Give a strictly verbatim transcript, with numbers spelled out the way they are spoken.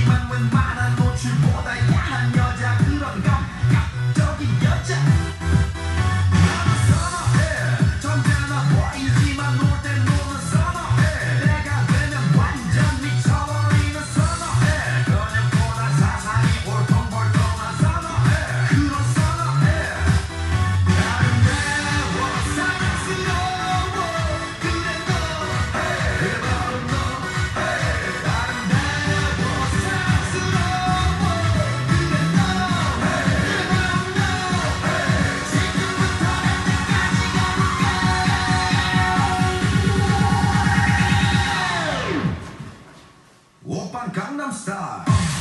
하지만 웬만한 노출보다 야한 여자 그런 감각적인 여자 나는 선어해 점잖아 보이지만 놀 땐 노는 선어해 내가 되면 완전 미쳐버리는 선어해 근육보다 사상이 볼통볼통한 선어해 그런 선어해 아름다워 사랑스러워 그래 너 그래 바로 너 아름다워 사랑스러워 그래 너 그래 바로 너 지금부터 언제까지 가볼까 오빤 강남스타일